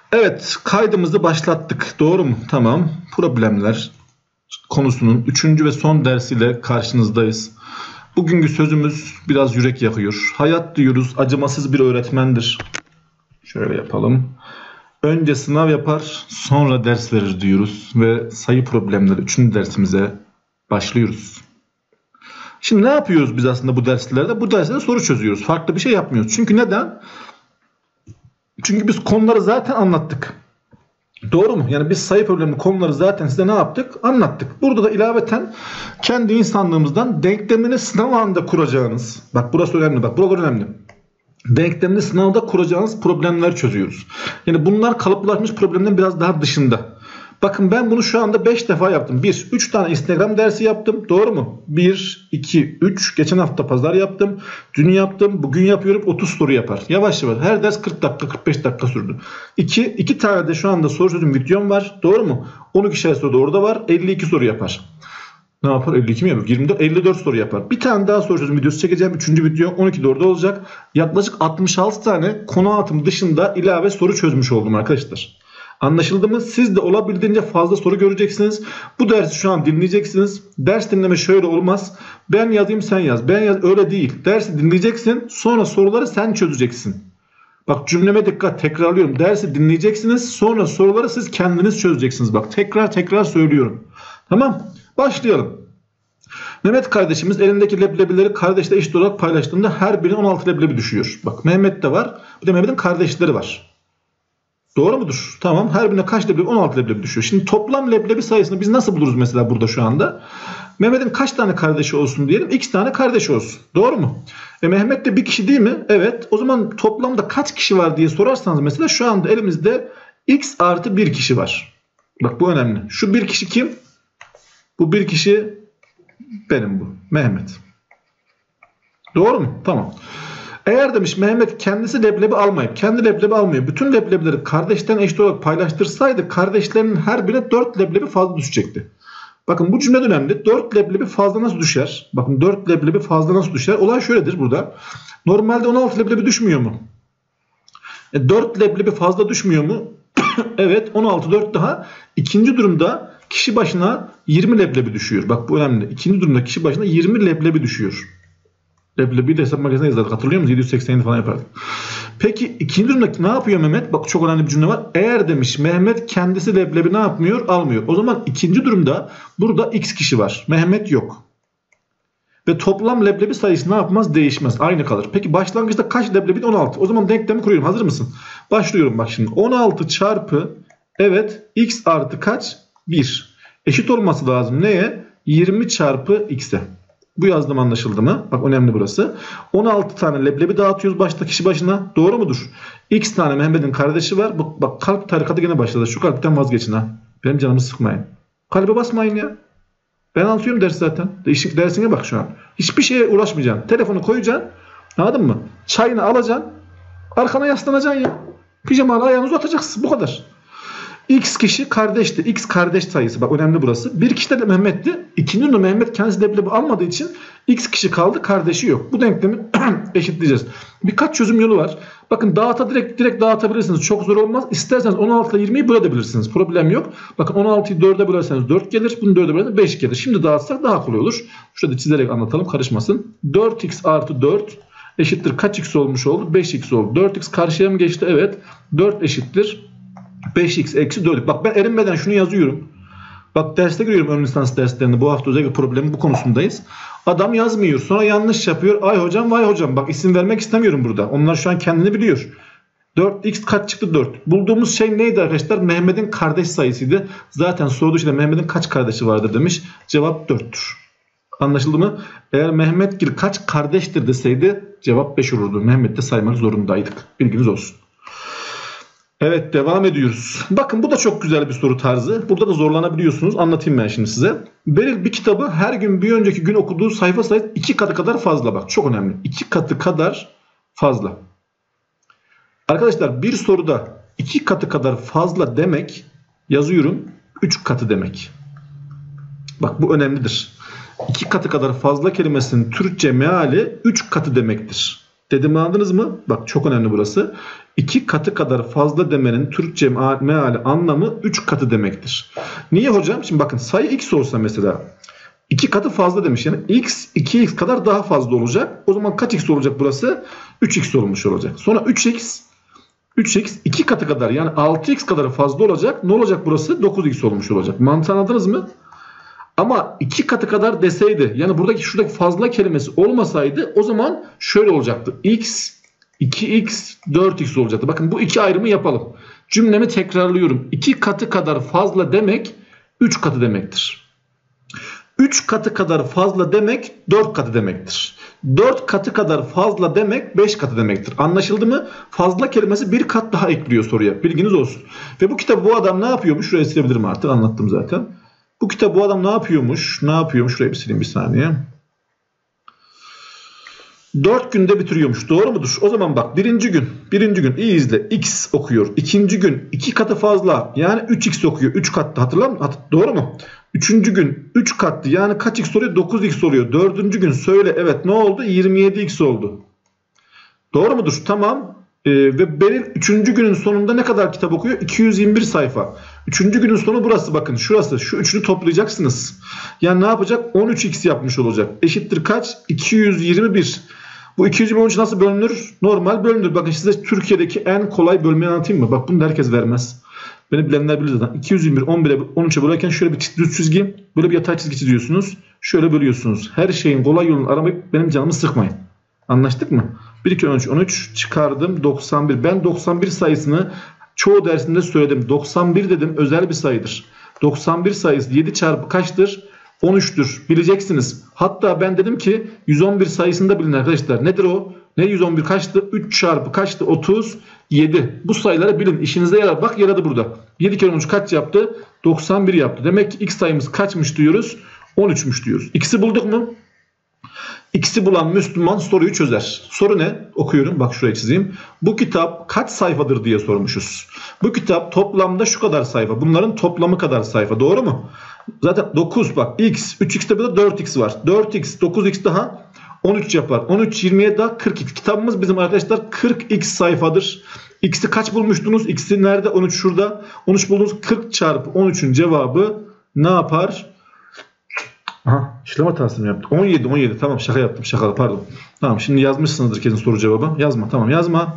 Evet, kaydımızı başlattık. Doğru mu? Tamam. Problemler konusunun 3. ve son dersiyle karşınızdayız. Bugünkü sözümüz biraz yürek yakıyor. Hayat diyoruz acımasız bir öğretmendir. Şöyle yapalım. Önce sınav yapar, sonra ders verir diyoruz. Ve sayı problemleri 3. dersimize başlıyoruz. Şimdi ne yapıyoruz biz aslında bu derslerde? Bu derslerde soru çözüyoruz. Farklı bir şey yapmıyoruz. Çünkü neden? Çünkü biz konuları zaten anlattık. Doğru mu? Yani biz sayı problemi konuları zaten size ne yaptık? Anlattık. Burada da ilaveten kendi insanlığımızdan denklemini sınav anında kuracağınız, bak burası önemli, bak buralar önemli. Denklemini sınavda kuracağınız problemler çözüyoruz. Yani bunlar kalıplaşmış problemlerin biraz daha dışında. Bakın ben bunu şu anda 5 defa yaptım. 3 tane Instagram dersi yaptım. Doğru mu? 1, 2, 3. Geçen hafta pazar yaptım. Dün yaptım. Bugün yapıyorum. 30 soru yapar. Yavaş yavaş. Her ders 40 dakika, 45 dakika sürdü. 2 tane de şu anda soru çözüm videom var. Doğru mu? 12'şer soru da orada var. 52 soru yapar. Ne yapar? 52 mi yapar? 24, 54 soru yapar. Bir tane daha soru çözüm videosu çekeceğim. 3. video 12'de orada olacak. Yaklaşık 66 tane konu anlatım dışında ilave soru çözmüş oldum arkadaşlar. Anlaşıldı mı? Siz de olabildiğince fazla soru göreceksiniz. Bu dersi şu an dinleyeceksiniz. Ders dinleme şöyle olmaz. Ben yazayım sen yaz. Ben yaz öyle değil. Dersi dinleyeceksin. Sonra soruları sen çözeceksin. Bak cümleme dikkat, tekrarlıyorum. Dersi dinleyeceksiniz. Sonra soruları siz kendiniz çözeceksiniz. Bak tekrar söylüyorum. Tamam. Başlayalım. Mehmet kardeşimiz elindeki leblebileri kardeşle eşit olarak paylaştığında her birine 16 leblebi düşüyor. Bak Mehmet de var. Bir de Mehmet'in kardeşleri var. Doğru mudur? Tamam. Her birine kaç leblebi? 16 leblebi düşüyor. Şimdi toplam leblebi sayısını biz nasıl buluruz mesela burada şu anda? Mehmet'in kaç tane kardeşi olsun diyelim? X tane kardeşi olsun. Doğru mu? Mehmet de bir kişi değil mi? Evet. O zaman toplamda kaç kişi var diye sorarsanız mesela şu anda elimizde X artı 1 kişi var. Bak bu önemli. Şu bir kişi kim? Bu bir kişi benim bu. Mehmet. Doğru mu? Tamam. Eğer demiş Mehmet kendisi leblebi almayıp, kendi leblebi almıyor, bütün leblebileri kardeşten eşit olarak paylaştırsaydı kardeşlerinin her birine 4 leblebi fazla düşecekti. Bakın bu cümle önemli. 4 leblebi fazla nasıl düşer? Bakın 4 leblebi fazla nasıl düşer? Olay şöyledir burada. Normalde 16 leblebi düşmüyor mu? 4 leblebi fazla düşmüyor mu? Evet, 16 4 daha. İkinci durumda kişi başına 20 leblebi düşüyor. Bak bu önemli. İkinci durumda kişi başına 20 leblebi düşüyor. Leblebi de hesap makinesine yazardık. Hatırlıyor musunuz? 787 falan yapardık. Peki ikinci durumda ne yapıyor Mehmet? Bak çok önemli bir cümle var. Eğer demiş Mehmet kendisi leblebi ne yapmıyor? Almıyor. O zaman ikinci durumda burada X kişi var. Mehmet yok. Ve toplam leblebi sayısı ne yapmaz? Değişmez. Aynı kalır. Peki başlangıçta kaç leblebi? 16. O zaman denklemi kuruyorum. Hazır mısın? Başlıyorum bak şimdi. 16 çarpı evet X artı kaç? 1. Eşit olması lazım. Neye? 20 çarpı X'e. Bu yazdım anlaşıldı mı? Bak önemli burası. 16 tane leblebi dağıtıyoruz başta kişi başına. Doğru mudur? X tane Mehmet'in kardeşi var. Bak kalp tarikatı gene başladı. Şu kalpten vazgeçin ha. Benim canımı sıkmayın. Kalbe basmayın ya. Ben anlatıyorum ders zaten. Dersine bak şu an. Hiçbir şeye uğraşmayacaksın. Telefonu koyacaksın. Anladın mı? Çayını alacaksın. Arkana yaslanacaksın ya. Pijamalı ayağını uzatacaksın. Bu kadar. X kişi kardeşti. X kardeş sayısı. Bak önemli burası. Bir kişi de Mehmet'ti. İkinci de Mehmet kendisi leblebi almadığı için X kişi kaldı. Kardeşi yok. Bu denklemi eşitleyeceğiz. Birkaç çözüm yolu var. Bakın direkt dağıtabilirsiniz. Çok zor olmaz. İsterseniz 16 ile 20'yi bölebilirsiniz. Problem yok. Bakın 16'yı 4'e bölerseniz 4 gelir. Bunu 4'e bölerseniz 5 gelir. Şimdi dağıtsak daha kolay olur. Şurada çizerek anlatalım. Karışmasın. 4x artı 4 eşittir. Kaç x olmuş oldu? 5x oldu. 4x karşıya mı geçti? Evet. 4 eşittir 5x eksi 4. Bak ben erinmeden şunu yazıyorum. Bak derste giriyorum ön lisans derslerinde. Bu hafta özellikle problemi bu konusundayız. Adam yazmıyor. Sonra yanlış yapıyor. Ay hocam vay hocam. Bak isim vermek istemiyorum burada. Onlar şu an kendini biliyor. 4x kaç çıktı? 4. Bulduğumuz şey neydi arkadaşlar? Mehmet'in kardeş sayısıydı. Zaten soru dışında Mehmet'in kaç kardeşi vardır demiş. Cevap 4'tür. Anlaşıldı mı? Eğer Mehmet kaç kardeştir deseydi cevap 5 olurdu. Mehmet de saymak zorundaydık. Bilginiz olsun. Evet devam ediyoruz. Bakın bu da çok güzel bir soru tarzı. Burada da zorlanabiliyorsunuz. Anlatayım ben şimdi size. Beril bir kitabı her gün bir önceki gün okuduğu sayfa sayısı 2 katı kadar fazla. Bak çok önemli. 2 katı kadar fazla. Arkadaşlar bir soruda 2 katı kadar fazla demek yazıyorum 3 katı demek. Bak bu önemlidir. 2 katı kadar fazla kelimesinin Türkçe meali 3 katı demektir. Dediğimi anladınız mı? Bak çok önemli burası. 2 katı kadar fazla demenin Türkçe meali anlamı 3 katı demektir. Niye hocam? Şimdi bakın sayı x olsa mesela 2 katı fazla demiş. Yani x 2x kadar daha fazla olacak. O zaman kaç x olacak burası? 3x olmuş olacak. Sonra 3x 2 katı kadar yani 6x kadar fazla olacak. Ne olacak burası? 9x olmuş olacak. Mantığı anladınız mı? Ama 2 katı kadar deseydi yani şuradaki fazla kelimesi olmasaydı o zaman şöyle olacaktı. X 2x 4x olacaktı. Bakın bu iki ayrımı yapalım. Cümlemi tekrarlıyorum. 2 katı kadar fazla demek 3 katı demektir. 3 katı kadar fazla demek 4 katı demektir. 4 katı kadar fazla demek 5 katı demektir. Anlaşıldı mı? Fazla kelimesi bir kat daha ekliyor soruya. Bilginiz olsun. Ve bu kitabı bu adam ne yapıyormuş? Şuraya silebilirim artık. Anlattım zaten. Bu kitabı bu adam ne yapıyormuş? Şurayı bir sileyim bir saniye. 4 günde bitiriyormuş. Doğru mudur? O zaman bak birinci gün iyi izle. X okuyor. İkinci gün 2 katı fazla yani 3x okuyor. 3 katlı hatırlar mısın? Doğru mu? Üçüncü gün 3 katlı yani kaç x oluyor? 9x oluyor. Dördüncü gün söyle evet ne oldu? 27x oldu. Doğru mudur? Tamam. Ve Beril 3. günün sonunda ne kadar kitap okuyor? 221 sayfa. 3. günün sonu burası bakın. Şurası. Şu üçünü toplayacaksınız. Yani ne yapacak? 13x yapmış olacak. Eşittir kaç? 221. Bu 213 nasıl bölünür? Normal bölünür. Bakın size Türkiye'deki en kolay bölmeyi anlatayım mı? Bak bunu da herkes vermez. Beni bilenler bilir zaten. 221, 11'e, 13'e bölerken şöyle bir düz çizgi, böyle bir yatay çizgi çiziyorsunuz. Şöyle bölüyorsunuz. Her şeyin kolay yolunu aramayıp benim canımı sıkmayın. Anlaştık mı? 1, 2, 13 çıkardım 91. Ben 91 sayısını çoğu dersimde söyledim. 91 dedim özel bir sayıdır. 91 sayısı 7 çarpı kaçtır? 13'tür. Bileceksiniz. Hatta ben dedim ki 111 sayısını da bilin arkadaşlar. Nedir o? Ne 111 kaçtı? 3 çarpı kaçtı? 37. Bu sayıları bilin. İşinize yarar. Bak yaradı burada. 7 kere 13 kaç yaptı? 91 yaptı. Demek ki x sayımız kaçmış diyoruz? 13'müş diyoruz. X'i bulduk mu? X'i bulan Müslüman soruyu çözer. Soru ne? Okuyorum. Bak şuraya çizeyim. Bu kitap kaç sayfadır diye sormuşuz. Bu kitap toplamda şu kadar sayfa. Bunların toplamı kadar sayfa. Doğru mu? Zaten 9 bak. X. 3x'te burada 4x var. 4x 9x daha 13 yapar. 13 20'ye daha 42. Kitabımız bizim arkadaşlar 40x sayfadır. X'i kaç bulmuştunuz? X'i nerede? 13 şurada. 13 buldunuz. 40 çarpı 13'ün cevabı ne yapar? Aha, işlem hatası mı yaptık? 17. Tamam şaka yaptım. Şaka pardon. Tamam şimdi yazmışsınızdır kesin soru cevabı. Yazma tamam yazma.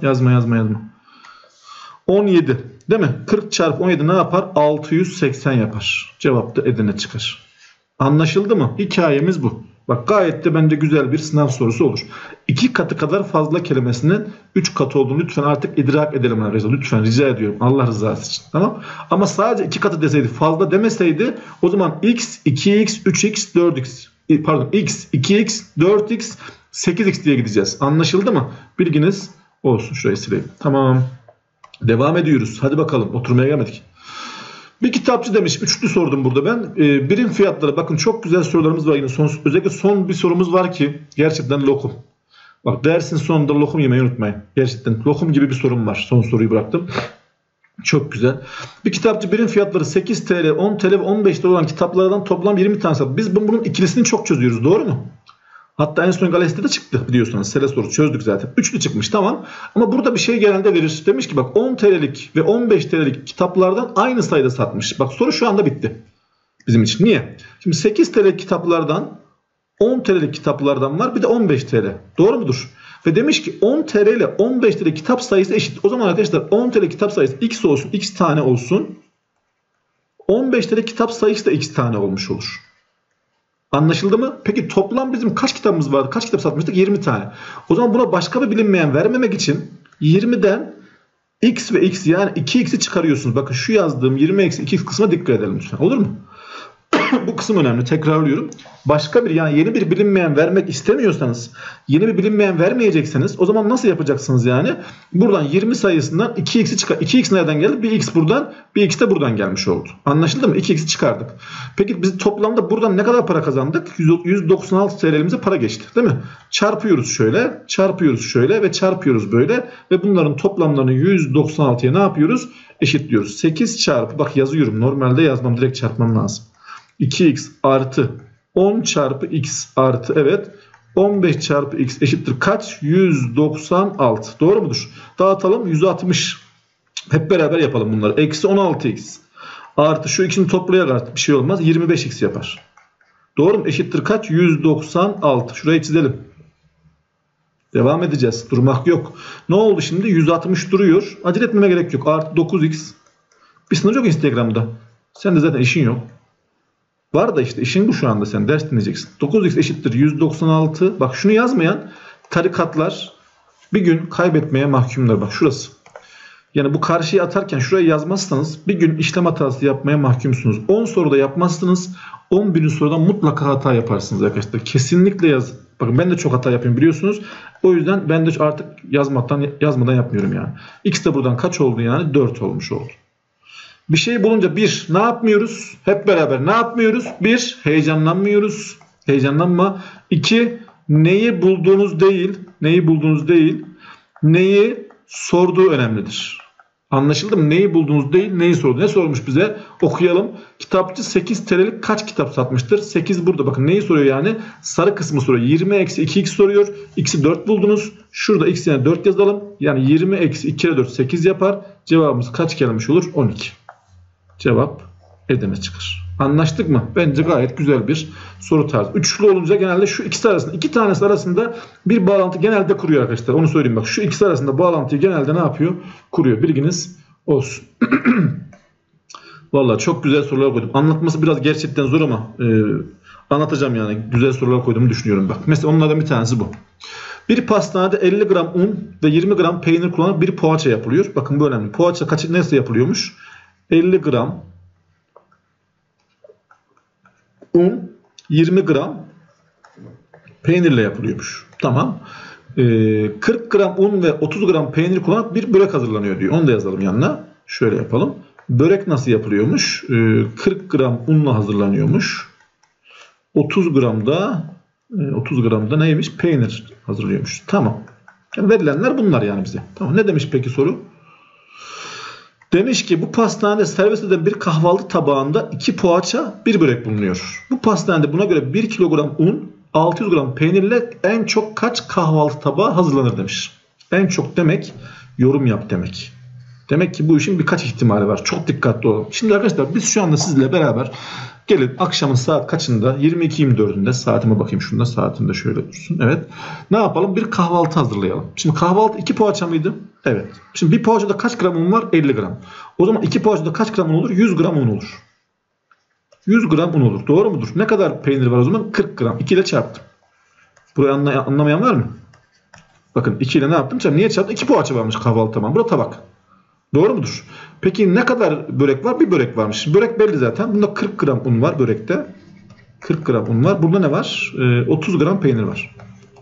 17 değil mi? 40 çarpı 17 ne yapar? 680 yapar. Cevap da Edirne çıkar. Anlaşıldı mı? Hikayemiz bu. Bak gayet de bence güzel bir sınav sorusu olur. 2 katı kadar fazla kelimesinin 3 katı olduğunu lütfen artık idrak edelim arkadaşlar. Lütfen rica ediyorum. Allah rızası için. Tamam. Ama sadece 2 katı deseydi fazla demeseydi o zaman x, 2x, 3x, 4x pardon x, 2x, 4x, 8x diye gideceğiz. Anlaşıldı mı? Bilginiz olsun. Şurayı sileyim. Tamam. Devam ediyoruz. Hadi bakalım. Oturmaya gelmedik. Bir kitapçı demiş. Üçlü sordum burada ben. Birim fiyatları. Bakın çok güzel sorularımız var yine. Özellikle son bir sorumuz var ki gerçekten lokum. Bak dersin sonunda lokum yemeyi unutmayın. Gerçekten lokum gibi bir sorum var. Son soruyu bıraktım. Çok güzel. Bir kitapçı birim fiyatları 8 TL, 10 TL ve 15 TL olan kitaplardan toplam 20 tane satıyor. Biz bunun ikilisini çok çözüyoruz. Doğru mu? Hatta en son Gales'te de çıktı biliyorsunuz. Sele soru çözdük zaten. Üçlü çıkmış tamam. Ama burada bir şey genelde verir. Demiş ki bak 10 TL'lik ve 15 TL'lik kitaplardan aynı sayıda satmış. Bak soru şu anda bitti. Bizim için. Niye? Şimdi 8 TL kitaplardan 10 TL'lik kitaplardan var bir de 15 TL. Doğru mudur? Ve demiş ki 10 TL ile 15 TL kitap sayısı eşit. O zaman arkadaşlar 10 TL kitap sayısı x olsun. X tane olsun. 15 TL kitap sayısı da x tane olmuş olur. Anlaşıldı mı? Peki toplam bizim kaç kitabımız vardı? Kaç kitap satmıştık? 20 tane. O zaman buna başka bir bilinmeyen vermemek için 20'den x ve x yani 2x'i çıkarıyorsunuz. Bakın şu yazdığım 20-2x kısmına dikkat edelim lütfen. Olur mu? Bu kısım önemli. Tekrarlıyorum. Başka bir yani yeni bir bilinmeyen vermek istemiyorsanız, yeni bir bilinmeyen vermeyecekseniz o zaman nasıl yapacaksınız yani? Buradan 20 sayısından 2x'i çıkar. 2x nereden geldi? Bir x buradan, bir x de buradan gelmiş oldu. Anlaşıldı mı? 2x'i çıkardık. Peki biz toplamda buradan ne kadar para kazandık? 196 TL'mize para geçti. Değil mi? Çarpıyoruz şöyle, çarpıyoruz şöyle ve çarpıyoruz böyle ve bunların toplamlarını 196'ya ne yapıyoruz? Eşitliyoruz. 8 çarpı bak yazıyorum. Normalde yazmam, direkt çarpmam lazım. 2x artı 10 çarpı x artı evet 15 çarpı x eşittir kaç? 196. Doğru mudur? Dağıtalım. 160. Hep beraber yapalım bunları. Eksi 16x. Artı şu ikisini toplayarak artık bir şey olmaz. 25x yapar. Doğru mu? Eşittir kaç? 196. Şurayı çizelim. Devam edeceğiz. Durmak yok. Ne oldu şimdi? 160 duruyor. Acele etmeme gerek yok. Artı 9x. Bir sınır yok Instagram'da. Sen de zaten işin yok. Var da işte işin bu şu anda, sen ders dinleyeceksin. 9x eşittir 196. Bak şunu yazmayan tarikatlar bir gün kaybetmeye mahkumlar. Bak şurası. Yani bu karşıya atarken şurayı yazmazsanız bir gün işlem hatası yapmaya mahkumsunuz. 10 soruda yapmazsınız. 11. soruda mutlaka hata yaparsınız arkadaşlar. Kesinlikle yazın. Bakın ben de çok hata yapıyorum biliyorsunuz. O yüzden ben de artık yazmadan yapmıyorum yani. X de buradan kaç oldu yani? 4 olmuş oldu. Bir şey bulunca bir, ne yapmıyoruz? Hep beraber ne yapmıyoruz? Bir, heyecanlanmıyoruz. Heyecanlanma. İki, neyi bulduğunuz değil. Neyi sorduğu önemlidir. Anlaşıldı mı? Neyi bulduğunuz değil, neyi sordu. Ne sormuş bize? Okuyalım. Kitapçı 8 TL'lik kaç kitap satmıştır? 8 burada. Bakın neyi soruyor yani? Sarı kısmı soruyor. 20 eksi 2x soruyor. X'i 4 buldunuz. Şurada x yerine 4 yazalım. Yani 20 eksi 2 kere 4 8 yapar. Cevabımız kaç gelmiş olur? 12. Cevap Edirne çıkar. Anlaştık mı? Bence gayet güzel bir soru tarzı. Üçlü olunca genelde şu ikisi arasında, iki tanesi arasında bir bağlantı genelde kuruyor arkadaşlar. Onu söyleyeyim bak. Şu ikisi arasında bağlantıyı genelde ne yapıyor? Kuruyor. Bilginiz olsun. Vallahi çok güzel sorular koydum. Anlatması biraz gerçekten zor ama anlatacağım yani. Güzel sorular koyduğumu düşünüyorum bak. Mesela onlardan bir tanesi bu. Bir pastanede 50 gram un ve 20 gram peynir kullanarak bir poğaça yapılıyor. Bakın bu önemli. Poğaça nasıl yapılıyormuş? 50 gram un, 20 gram peynirle yapılıyormuş. Tamam. 40 gram un ve 30 gram peynir kullanarak bir börek hazırlanıyor diyor. Onu da yazalım yanına. Şöyle yapalım. Börek nasıl yapılıyormuş? 40 gram unla hazırlanıyormuş. 30 gramda neymiş? Peynir hazırlıyormuş. Tamam. Yani verilenler bunlar yani bize. Tamam. Ne demiş peki soru? Demiş ki bu pastanede servis edilen bir kahvaltı tabağında 2 poğaça, 1 börek bulunuyor. Bu pastanede buna göre 1 kilogram un, 600 gram peynirle en çok kaç kahvaltı tabağı hazırlanır demiş. En çok demek yorum yap demek. Demek ki bu işin birkaç ihtimali var. Çok dikkatli olun. Şimdi arkadaşlar biz şu anda sizle beraber gelin akşamın saat kaçında? 22.24'ünde. Saatime bakayım şunda. Saatim de şöyle dursun. Evet. Ne yapalım? Bir kahvaltı hazırlayalım. Şimdi kahvaltı 2 poğaça mıydı? Evet. Şimdi bir poğaçada kaç gram un var? 50 gram. O zaman 2 poğaçada kaç gram un olur? 100 gram un olur. 100 gram un olur. Doğru mudur? Ne kadar peynir var o zaman? 40 gram. 2 ile çarptım. Burayı anlamayan var mı? Bakın 2 ile ne yaptım? Niye çarptım? 2 poğaça varmış kahvaltı tamam. Burada tabak. Doğru mudur? Peki ne kadar börek var? Bir börek varmış. Börek belli zaten. Bunda 40 gram un var börekte. 40 gram un var. Burada ne var? 30 gram peynir var.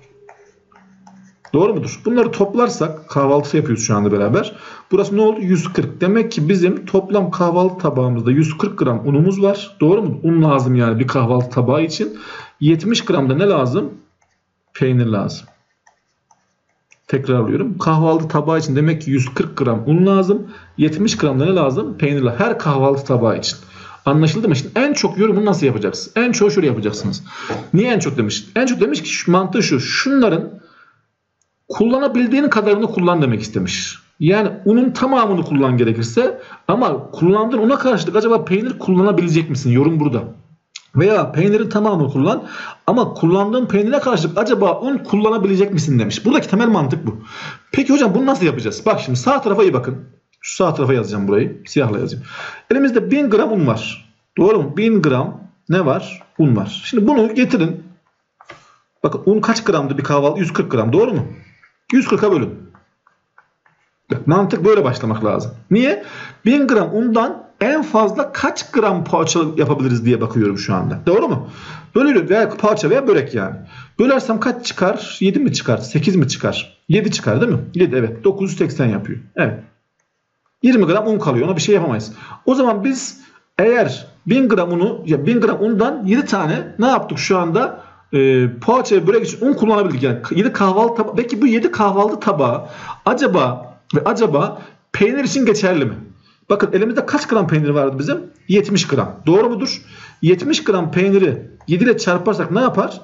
Doğru mudur? Bunları toplarsak kahvaltı yapıyoruz şu anda beraber. Burası ne oldu? 140. Demek ki bizim toplam kahvaltı tabağımızda 140 gram unumuz var. Doğru mu? Un lazım yani bir kahvaltı tabağı için. 70 gram da ne lazım? Peynir lazım. Tekrarlıyorum. Kahvaltı tabağı için demek ki 140 gram un lazım. 70 gram da ne lazım? Peynir lazım. Her kahvaltı tabağı için. Anlaşıldı mı? Şimdi en çok yorumunu nasıl yapacaksınız? En çok şöyle yapacaksınız. Niye en çok demiş? En çok demiş ki mantığı şu. Şunların kullanabildiğin kadarını kullan demek istemiş. Yani unun tamamını kullan gerekirse ama kullandığın una karşılık acaba peynir kullanabilecek misin? Yorum burada. Veya peynirin tamamını kullan ama kullandığın peynire karşılık acaba un kullanabilecek misin demiş. Buradaki temel mantık bu. Peki hocam bunu nasıl yapacağız? Bak şimdi sağ tarafa iyi bakın. Şu sağ tarafa yazacağım burayı. Siyahla yazayım. Elimizde 1000 gram un var. Doğru mu? 1000 gram ne var? Un var. Şimdi bunu getirin. Bakın un kaç gramdı bir kahvaltı? 140 gram. Doğru mu? 140'a bölün. Bak, mantık böyle başlamak lazım. Niye? 1000 gram undan en fazla kaç gram poğaça yapabiliriz diye bakıyorum şu anda. Doğru mu? Bölüyorum veya poğaça veya börek yani. Bölersem kaç çıkar? 7 mi çıkar? 8 mi çıkar? 7 çıkar değil mi? 7 evet. 980 yapıyor. Evet. 20 gram un kalıyor. Ona bir şey yapamayız. O zaman biz eğer 1000 gram unu ya 1000 gram undan 7 tane ne yaptık şu anda? Poğaça ve börek için un kullanabildik. Yani 7 kahvaltı tabağı. Peki bu 7 kahvaltı tabağı acaba peynir için geçerli mi? Bakın elimizde kaç gram peynir vardı bizim? 70 gram. Doğru mudur? 70 gram peyniri 7 ile çarparsak ne yapar?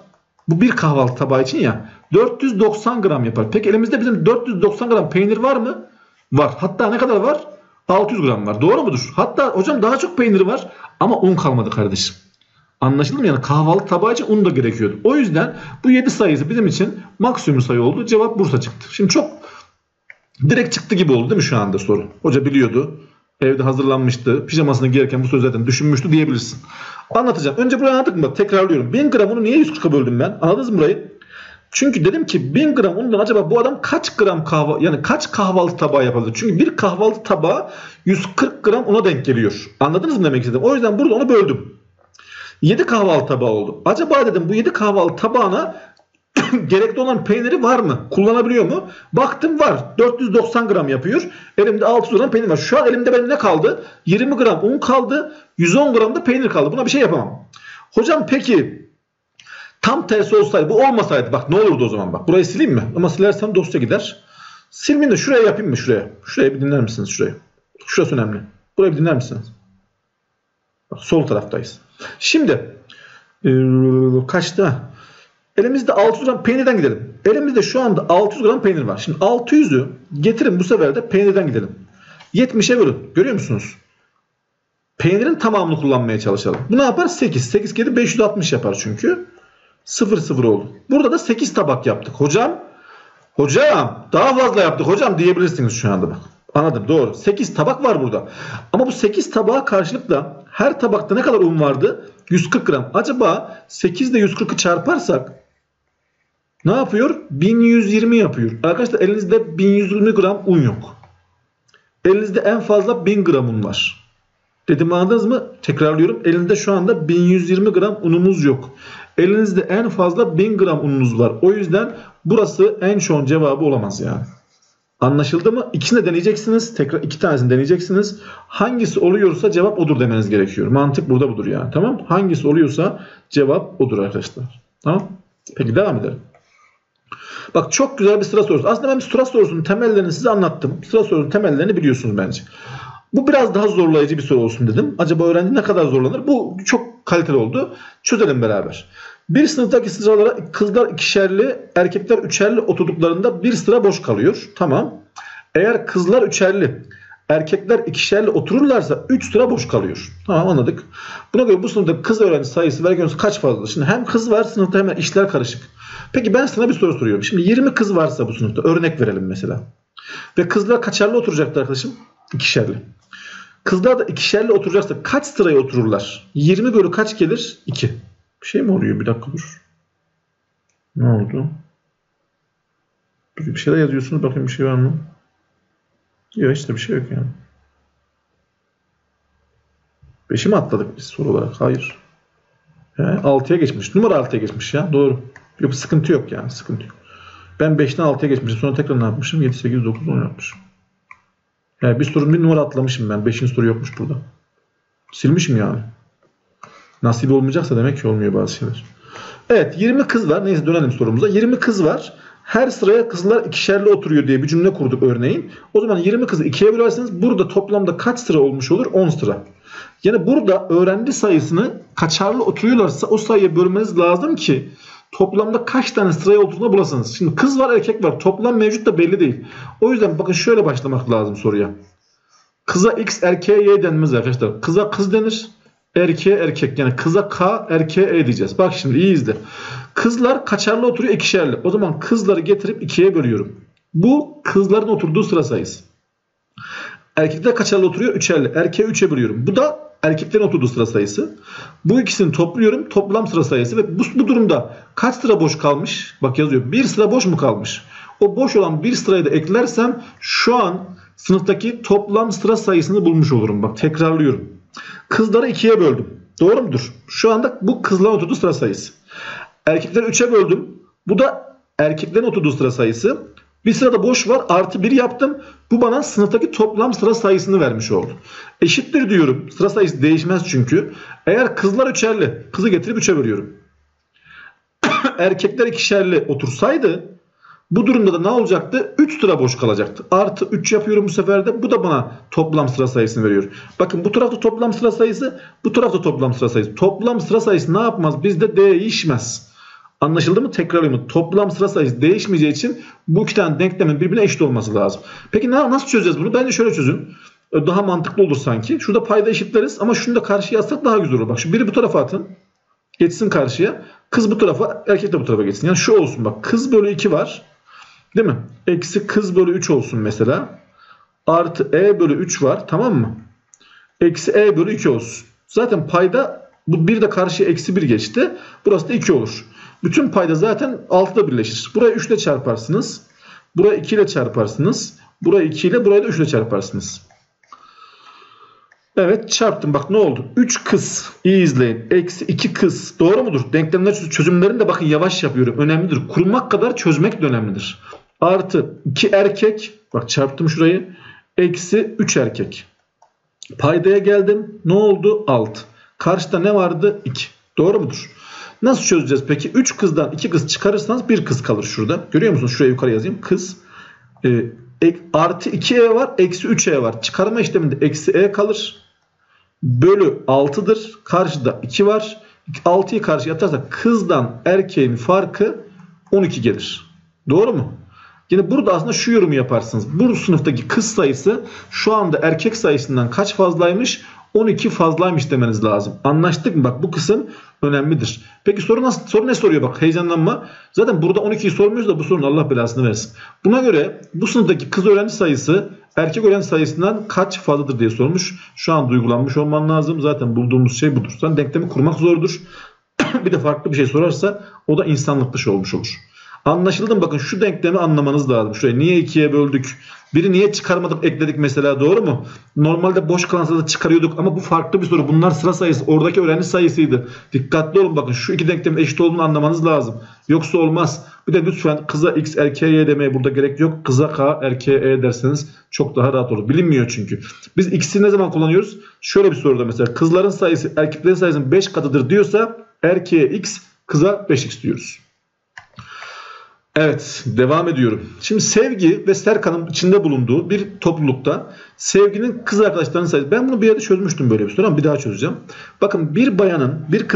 Bu bir kahvaltı tabağı için ya. 490 gram yapar. Peki elimizde bizim 490 gram peynir var mı? Var. Hatta ne kadar var? 600 gram var. Doğru mudur? Hatta hocam daha çok peynir var ama un kalmadı kardeşim. Anlaşıldı mı? Yani kahvaltı tabağı için un da gerekiyordu. O yüzden bu 7 sayısı bizim için maksimum sayı oldu. Cevap Bursa çıktı. Şimdi çok direkt çıktı gibi oldu değil mi şu anda soru? Hoca biliyordu. Evde hazırlanmıştı. Pijamasını giyerken bu sözü zaten düşünmüştü diyebilirsin. Anlatacağım. Önce burayı anlattık mı? Tekrarlıyorum. 1000 gram unu niye 140'a böldüm ben? Anladınız mı burayı? Çünkü dedim ki 1000 gram undan acaba bu adam kaç gram kaç kahvaltı tabağı yapabilir? Çünkü bir kahvaltı tabağı 140 gram una denk geliyor. Anladınız mı demek istedim? O yüzden burada onu böldüm. 7 kahvaltı tabağı oldu. Acaba dedim bu 7 kahvaltı tabağına gerekli olan peyniri var mı? Kullanabiliyor mu? Baktım var. 490 gram yapıyor. Elimde 600 gram peynir var. Şu an elimde benim ne kaldı? 20 gram un kaldı. 110 gram da peynir kaldı. Buna bir şey yapamam. Hocam peki tam tersi olsaydı, bu olmasaydı bak ne olurdu o zaman bak. Burayı sileyim mi? Ama silersem dosya gider. Silmeyin de şuraya yapayım mı şuraya? Şuraya bir dinler misiniz şurayı? Şurası önemli. Burayı bir dinler misiniz? Bak sol taraftayız. Şimdi kaçta? Elimizde 600 gram peynirden gidelim. Elimizde şu anda 600 gram peynir var. Şimdi 600'ü getirin bu sefer de peynirden gidelim. 70'e bölün. Görüyor musunuz? Peynirin tamamını kullanmaya çalışalım. Bu ne yapar? 8. 8 kere 560 yapar çünkü. 0 0 oldu. Burada da 8 tabak yaptık. Hocam daha fazla yaptık hocam diyebilirsiniz şu anda bak. Anladım doğru. 8 tabak var burada. Ama bu 8 tabağa karşılık da her tabakta ne kadar un vardı? 140 gram. Acaba 8 ile 140'ı çarparsak ne yapıyor? 1120 yapıyor. Arkadaşlar elinizde 1120 gram un yok. Elinizde en fazla 1000 gram un var. Dedim anladınız mı? Tekrarlıyorum. Elinizde şu anda 1120 gram unumuz yok. Elinizde en fazla 1000 gram ununuz var. O yüzden burası en son cevabı olamaz yani. Anlaşıldı mı? İkisini de deneyeceksiniz. Tekrar 2 tanesini deneyeceksiniz. Hangisi oluyorsa cevap odur demeniz gerekiyor. Mantık burada budur yani. Tamam? Hangisi oluyorsa cevap odur arkadaşlar. Tamam? Peki devam edelim. Bak çok güzel bir sıra sorusu. Aslında ben sıra sorusunun temellerini size anlattım. Sıra sorusunun temellerini biliyorsunuz bence. Bu biraz daha zorlayıcı bir soru olsun dedim. Acaba öğrenci ne kadar zorlanır? Bu çok kaliteli oldu. Çözelim beraber. Bir sınıftaki sıralara kızlar ikişerli, erkekler üçerli oturduklarında bir sıra boş kalıyor. Tamam. Eğer kızlar üçerli, erkekler ikişerli otururlarsa 3 sıra boş kalıyor. Tamam anladık. Buna göre bu sınıfta kız öğrenci sayısı ve erkek kaç fazladır? Şimdi hem kız var sınıfta hemen işler karışık. Peki ben sana bir soru soruyorum. Şimdi 20 kız varsa bu sınıfta örnek verelim mesela. Ve kızlar kaçarlı oturacaktı arkadaşım? İkişerli. Kızlar da ikişerli oturacaksa kaç sıraya otururlar? 20 bölü kaç gelir? 2. Bir şey mi oluyor? Bir dakika dur. Ne oldu? Bir şeyler yazıyorsunuz. Bakayım bir şey var mı? Yok işte bir şey yok yani. 5'i mi atladık biz soru olarak? Hayır. 6'ya geçmiş. Numara 6'ya geçmiş ya. Doğru. Yok sıkıntı yok yani. Sıkıntı yok. Ben 5'ten 6'ya geçmişim. Sonra tekrar ne yapmışım? 7, 8, 9, 10 yapmışım. Yani bir numara atlamışım ben. 5. soru yokmuş burada. Silmişim yani. Nasip olmayacaksa demek ki olmuyor bazı şeyler. Evet 20 kız var. Neyse dönelim sorumuza. 20 kız var. Her sıraya kızlar ikişerli oturuyor diye bir cümle kurduk örneğin. O zaman 20 kızı 2'ye bölerseniz burada toplamda kaç sıra olmuş olur? 10 sıra. Yani burada öğrenci sayısını kaçarlı oturuyorlarsa o sayıya bölmeniz lazım ki toplamda kaç tane sıraya oturduğunu bulasınız. Şimdi kız var erkek var. Toplam mevcut da belli değil. O yüzden bakın şöyle başlamak lazım soruya. Kıza x erkeğe y denmez arkadaşlar. Kıza kız denir. Erkeğe erkek. Yani kıza k erkeğe e diyeceğiz. Bak şimdi iyi izle. Kızlar kaçarlı oturuyor ikişerli. O zaman kızları getirip 2'ye bölüyorum. Bu kızların oturduğu sıra sayısı. Erkekler kaçarlı oturuyor üçerli. Erkeğe 3'e bölüyorum. Bu da erkeklerin oturduğu sıra sayısı. Bu ikisini topluyorum. Toplam sıra sayısı. Ve bu durumda kaç sıra boş kalmış? Bak yazıyor. Bir sıra boş mu kalmış? O boş olan bir sırayı da eklersem şu an sınıftaki toplam sıra sayısını bulmuş olurum. Bak tekrarlıyorum. Kızları 2'ye böldüm. Doğru mudur? Şu anda bu kızların oturduğu sıra sayısı. Erkekleri 3'e böldüm. Bu da erkeklerin oturduğu sıra sayısı. Bir sırada boş var. Artı 1 yaptım. Bu bana sınıftaki toplam sıra sayısını vermiş oldu. Eşittir diyorum. Sıra sayısı değişmez çünkü. Eğer kızlar üçerli. Kızı getirip 3'e bölüyorum. Erkekler ikişerli otursaydı bu durumda da ne olacaktı? 3 sıra boş kalacaktı. Artı 3 yapıyorum bu sefer de. Bu da bana toplam sıra sayısını veriyor. Bakın bu tarafta toplam sıra sayısı, bu tarafta toplam sıra sayısı. Toplam sıra sayısı ne yapmaz? Bizde değişmez. Anlaşıldı mı? Tekrarlayayım. Toplam sıra sayısı değişmeyeceği için bu iki tane denklemin birbirine eşit olması lazım. Peki nasıl çözeceğiz bunu? Bence şöyle çözün. Daha mantıklı olur sanki. Şurada payda eşitleriz ama şunu da karşıya yazsak daha güzel olur. Bak şu biri bu tarafa atın. Geçsin karşıya. Kız bu tarafa, erkek de bu tarafa geçsin. Yani şu olsun bak. Kız bölü 2 var. Değil mi? Eksi kız bölü 3 olsun mesela. Artı e bölü 3 var. Tamam mı? Eksi e bölü 2 olsun. Zaten payda bu 1 de karşıya eksi 1 geçti. Burası da 2 olur. Bütün payda zaten 6'da birleşir. Burayı 3 ile çarparsınız. Burayı 2 ile çarparsınız. Burayı 2 ile, burayı da 3 ile çarparsınız. Evet, çarptım. Bak ne oldu? 3 kız. İyi izleyin. Eksi 2 kız. Doğru mudur? Denklemler çözümlerini de bakın yavaş yapıyorum. Önemlidir. Kurmak kadar çözmek de önemlidir. Artı 2 erkek. Bak çarptım şurayı. Eksi 3 erkek. Paydaya geldim. Ne oldu? 6. Karşıda ne vardı? 2. Doğru mudur? Nasıl çözeceğiz peki? 3 kızdan 2 kız çıkarırsanız 1 kız kalır şurada. Görüyor musunuz? Şuraya yukarı yazayım. Kız. Artı 2e var. Eksi 3e var. Çıkarma işleminde eksi e kalır. Bölü 6'dır. Karşıda 2 var. 6'yı karşıya atarsak kızdan erkeğin farkı 12 gelir. Doğru mu? Yine burada aslında şu yorumu yaparsınız. Bu sınıftaki kız sayısı şu anda erkek sayısından kaç fazlaymış? 12 fazlaymış demeniz lazım. Anlaştık mı? Bak bu kısım önemlidir. Peki soru ne soruyor? Bak heyecanlanma. Zaten burada 12'yi sormuyoruz da bu sorunun Allah belasını versin. Buna göre bu sınıftaki kız öğrenci sayısı erkek öğrenci sayısından kaç fazladır diye sormuş. Şu an duygulanmış olman lazım. Zaten bulduğumuz şey budur. Zaten denklemi kurmak zordur. Bir de farklı bir şey sorarsa o da insanlık dışı olmuş olur. Anlaşıldı mı? Bakın şu denklemi anlamanız lazım. Şurayı niye 2'ye böldük? Biri niye çıkarmadık, ekledik mesela, doğru mu? Normalde boş kalan sırada çıkarıyorduk ama bu farklı bir soru. Bunlar sıra sayısı. Oradaki öğrenci sayısıydı. Dikkatli olun bakın. Şu iki denklemin eşit olduğunu anlamanız lazım. Yoksa olmaz. Bir de lütfen kıza x, erkeğe y demeye burada gerek yok. Kıza k, erkeğe e derseniz çok daha rahat olur. Bilinmiyor çünkü. Biz x'i ne zaman kullanıyoruz? Şöyle bir soruda mesela kızların sayısı erkeklerin sayısının 5 katıdır diyorsa erkeğe x, kıza 5x diyoruz. Evet, devam ediyorum. Şimdi Sevgi ve Serkan'ın içinde bulunduğu bir toplulukta Sevgi'nin kız arkadaşlarının sayısı. Ben bunu bir yerde çözmüştüm böyle bir soru ama bir daha çözeceğim. Bakın bir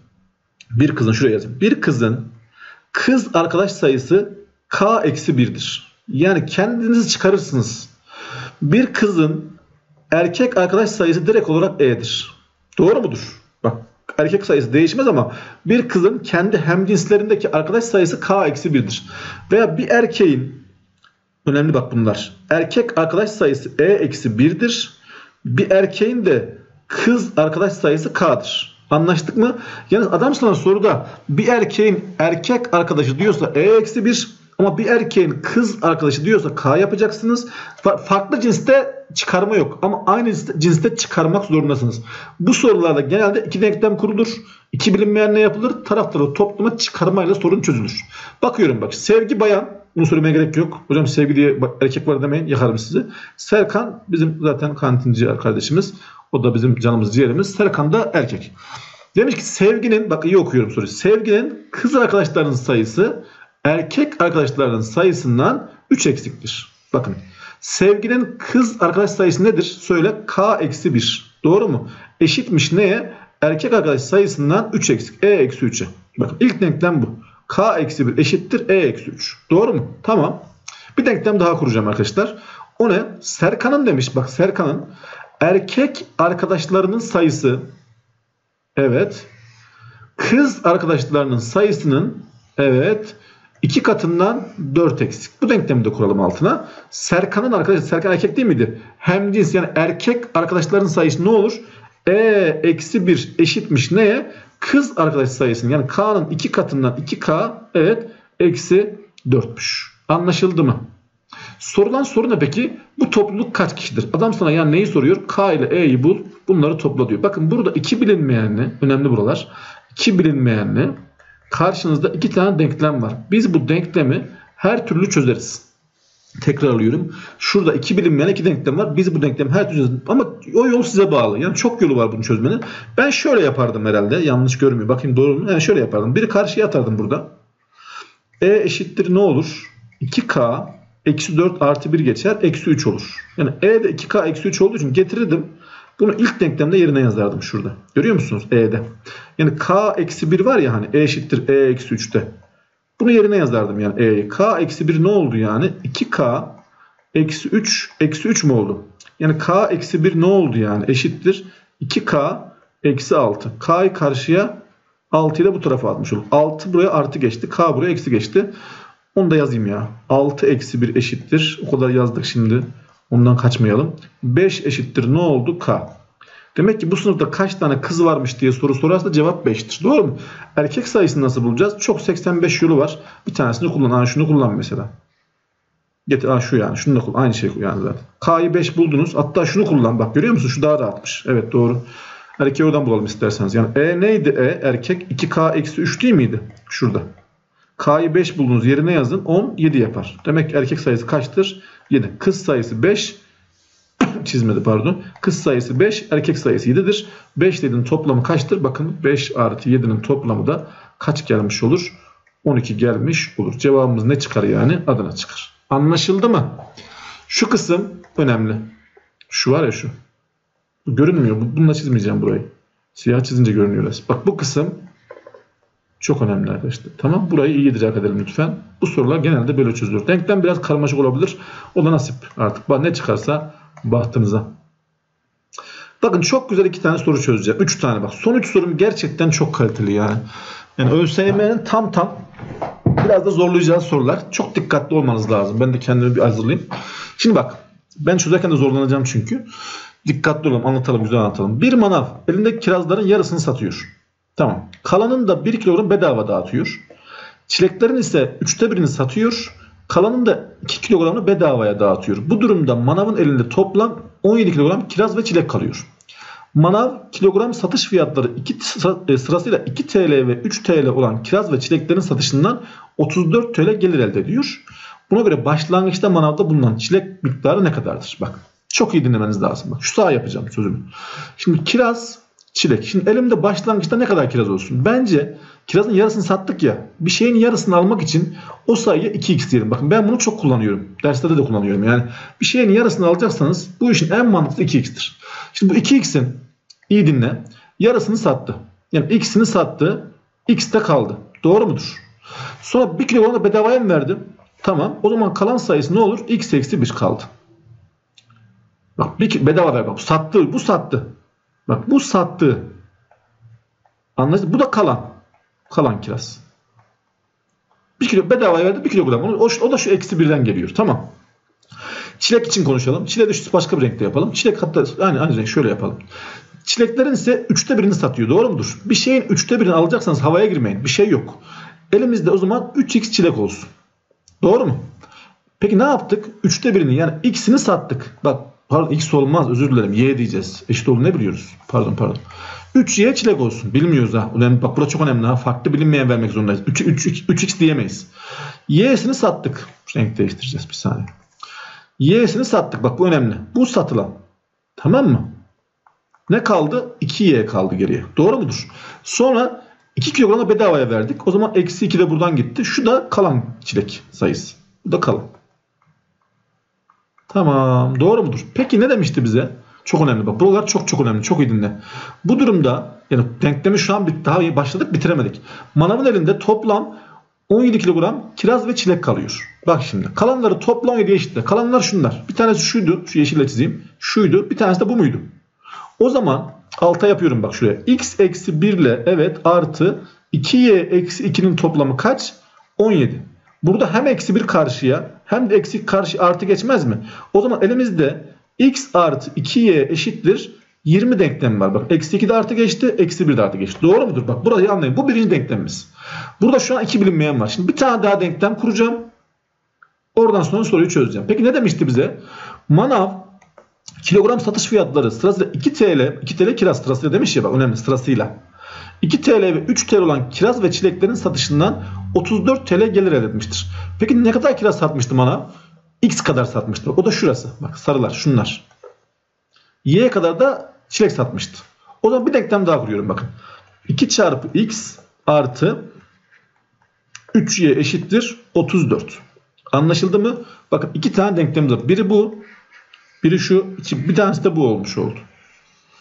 kızın şuraya yazayım. Bir kızın kız arkadaş sayısı k eksi 1'dir. Yani kendinizi çıkarırsınız. Bir kızın erkek arkadaş sayısı direkt olarak e'dir. Doğru mudur? Bak. Erkek sayısı değişmez ama bir kızın kendi hemcinslerindeki arkadaş sayısı k eksi 1'dir. Veya bir erkeğin, önemli bak bunlar, erkek arkadaş sayısı e eksi 1'dir. Bir erkeğin de kız arkadaş sayısı k'dır. Anlaştık mı? Yalnız adam sana soruda bir erkeğin erkek arkadaşı diyorsa e eksi 1 ama bir erkeğin kız arkadaşı diyorsa k yapacaksınız. Farklı cinste çıkarma yok ama aynı cinste çıkarmak zorundasınız. Bu sorularda genelde iki denklem kurulur. İki bilinmeyen ne yapılır? Tarafları toplama çıkarmayla sorun çözülür. Bakıyorum bak. Sevgi bayan. Bunu söylemeye gerek yok. Hocam Sevgi diye erkek var demeyin. Yakarım sizi. Serkan bizim zaten kantinci kardeşimiz. O da bizim canımız ciğerimiz. Serkan da erkek. Demiş ki Sevgi'nin, bak iyi okuyorum soruyu. Sevgi'nin kız arkadaşlarının sayısı erkek arkadaşlarının sayısından 3 eksiktir. Bakın. Sevginin kız arkadaş sayısı nedir? Söyle, k eksi 1. Doğru mu? Eşitmiş neye? Erkek arkadaş sayısından 3 eksik. E eksi 3'e. Bakın ilk denklem bu. K eksi 1 eşittir E eksi 3. Doğru mu? Tamam. Bir denklem daha kuracağım arkadaşlar. O ne? Serkan'ın demiş. Bak Serkan'ın erkek arkadaşlarının sayısı, evet, kız arkadaşlarının sayısının, evet, 2 katından 4 eksik. Bu denklemi de kuralım altına. Serkan'ın arkadaşı, Serkan erkek değil miydi? Hemcins yani erkek arkadaşların sayısı ne olur? E eksi 1 eşitmiş neye? Kız arkadaş sayısının yani K'nın 2 katından 2K, evet, eksi 4'müş. Anlaşıldı mı? Sorulan soru ne peki? Bu topluluk kaç kişidir? Adam sana yani neyi soruyor? K ile E'yi bul, bunları topla diyor. Bakın burada iki bilinmeyenli, önemli buralar. İki bilinmeyenli. Karşınızda iki tane denklem var. Biz bu denklemi her türlü çözeriz. Tekrar alıyorum. Şurada iki bilinmeyen iki denklem var. Biz bu denklemi her türlü çözeriz. Ama o yol size bağlı. Yani çok yolu var bunu çözmenin. Ben şöyle yapardım herhalde. Yanlış görmüyor. Bakayım doğru mu? Yani şöyle yapardım. Biri karşıya atardım burada. E eşittir ne olur? 2K eksi 4 artı 1 geçer. Eksi 3 olur. Yani E de 2K eksi 3 olduğu için getirirdim. Bunu ilk denklemde yerine yazardım şurada. Görüyor musunuz? E'de. Yani k eksi 1 var ya hani e eşittir e eksi 3'te. Bunu yerine yazardım yani e'yi. K eksi 1 ne oldu yani? 2k eksi 3 eksi 3 mü oldu? Yani k eksi 1 ne oldu yani? Eşittir 2k eksi 6. K'yı karşıya 6 ile bu tarafa atmış olduk. 6 buraya artı geçti. K buraya eksi geçti. Onu da yazayım ya. 6 eksi 1 eşittir. O kadar yazdık şimdi. Ondan kaçmayalım. 5 eşittir ne oldu? K. Demek ki bu sınıfta kaç tane kız varmış diye soru sorarsa cevap 5'tir. Doğru mu? Erkek sayısını nasıl bulacağız? Çok 85 yolu var. Bir tanesini kullan. Şunu kullan mesela. Getir şu yani. Şunu da kullan. Aynı şey yani zaten. K'yı 5 buldunuz. Hatta şunu kullan. Bak görüyor musun? Şu daha rahatmış. Evet doğru. Erkeği oradan bulalım isterseniz. Yani E neydi E? Erkek 2K eksi 3 değil miydi? Şurada. K'yı 5 buldunuz. Yerine yazın. 10, 7 yapar. Demek ki erkek sayısı kaçtır? 7. Kız sayısı 5. Çizmedi pardon. Kız sayısı 5. Erkek sayısı 7'dir. 5 ile 7'nin toplamı kaçtır? Bakın 5 artı 7'nin toplamı da kaç gelmiş olur? 12 gelmiş olur. Cevabımız ne çıkar yani? Adana çıkar. Anlaşıldı mı? Şu kısım önemli. Şu var ya şu. Görünmüyor. Bununla çizmeyeceğim burayı. Siyah çizince görünüyor. Bak bu kısım çok önemli arkadaşlar. Tamam. Burayı iyi idrak edelim lütfen. Bu sorular genelde böyle çözülür. Denklem biraz karmaşık olabilir. O da nasip artık. Ne çıkarsa bahtınıza. Bakın çok güzel 2 tane soru çözeceğim. 3 tane bak. Son 3 sorum gerçekten çok kaliteli yani. Yani ÖSYM'nin tam biraz da zorlayacağı sorular. Çok dikkatli olmanız lazım. Ben de kendimi bir hazırlayayım. Şimdi bak. Ben çözerken de zorlanacağım çünkü. Dikkatli olalım, anlatalım, güzel anlatalım. Bir manav elindeki kirazların yarısını satıyor. Tamam. Kalanın da 1 kilogram bedava dağıtıyor. Çileklerin ise 3'te 1'ini satıyor. Kalanın da 2 kilogramını bedavaya dağıtıyor. Bu durumda manavın elinde toplam 17 kilogram kiraz ve çilek kalıyor. Manav kilogram satış fiyatları sırasıyla 2 TL ve 3 TL olan kiraz ve çileklerin satışından 34 TL gelir elde ediyor. Buna göre başlangıçta manavda bulunan çilek miktarı ne kadardır? Bak. Çok iyi dinlemeniz lazım. Bak şu sağa yapacağım sözümü. Şimdi kiraz, çilek. Şimdi elimde başlangıçta ne kadar kiraz olsun? Bence kirazın yarısını sattık ya. Bir şeyin yarısını almak için o sayıya 2x diyelim. Bakın ben bunu çok kullanıyorum. Derslerde de kullanıyorum. Yani bir şeyin yarısını alacaksanız bu işin en mantıklı 2x'tir. Şimdi bu 2x'in iyi dinle. Yarısını sattı. Yani x'ini sattı. X de kaldı. Doğru mudur? Sonra 1 kilogram da bedavaya mı verdi? Tamam. O zaman kalan sayısı ne olur? X eksi 1 kaldı. Bak bedava ver bak. Sattı. Bu sattı. Bak bu sattı. Anladın? Bu da kalan. Kalan kiraz. 1 kilo bedava verdi 1 kilogram. O da şu eksi 1'den geliyor. Tamam. Çilek için konuşalım. Çilek de başka bir renkte yapalım. Çilek hatta aynı renk şöyle yapalım. Çileklerin ise 3'te 1'ini satıyor. Doğru mudur? Bir şeyin 3'te 1'ini alacaksanız havaya girmeyin. Bir şey yok. Elimizde o zaman 3x çilek olsun. Doğru mu? Peki ne yaptık? 3'te 1'ini yani x'ini sattık. Bak pardon x olmaz özür dilerim. Y diyeceğiz. Eşit olduğunu ne biliyoruz? Pardon. 3y çilek olsun. Bilmiyoruz ha. Önemli. Bak burada çok önemli ha. Farklı bilinmeyen vermek zorundayız. 3x diyemeyiz. Y'sini sattık. Renk değiştireceğiz bir saniye. Y'sini sattık. Bak bu önemli. Bu satılan. Tamam mı? Ne kaldı? 2y kaldı geriye. Doğru mudur? Sonra 2 kilogramı bedavaya verdik. O zaman eksi 2 de buradan gitti. Şu da kalan çilek sayısı. Bu da kalan. Tamam. Doğru mudur? Peki ne demişti bize? Çok önemli. Bak buralar çok önemli. Çok iyi dinle. Bu durumda yani denklemi şu an daha iyi başladık bitiremedik. Manavın elinde toplam 17 kilogram kiraz ve çilek kalıyor. Bak şimdi. Kalanları toplam 17'ye eşitle. Kalanlar şunlar. Bir tanesi şuydu. Şu yeşille çizeyim. Şuydu. Bir tanesi de bu muydu? O zaman alta yapıyorum bak şuraya. X eksi 1 ile evet artı 2y eksi 2'nin toplamı kaç? 17. Burada hem eksi 1 karşıya hem de eksi karşı artı geçmez mi? O zaman elimizde x artı 2y eşittir 20 denklemi var. Bak eksi 2 de artı geçti. Eksi 1 de artı geçti. Doğru mudur? Bak burayı anlayın. Bu birinci denklemimiz. Burada şu an 2 bilinmeyen var. Şimdi bir tane daha denklem kuracağım. Oradan sonra soruyu çözeceğim. Peki ne demişti bize? Manav kilogram satış fiyatları sırasıyla 2 TL kiraz sırasıyla demiş ya bak önemli sırasıyla. 2 TL ve 3 TL olan kiraz ve çileklerin satışından 34 TL gelir elde etmiştir. Peki ne kadar kiraz satmıştı bana? X kadar satmıştı. O da şurası. Bak sarılar şunlar. Y kadar da çilek satmıştı. O zaman bir denklem daha kuruyorum bakın. 2 çarpı X artı 3Y eşittir 34. Anlaşıldı mı? Bakın 2 tane denklemimiz var. Biri bu. Biri şu. Bir tanesi de bu olmuş oldu.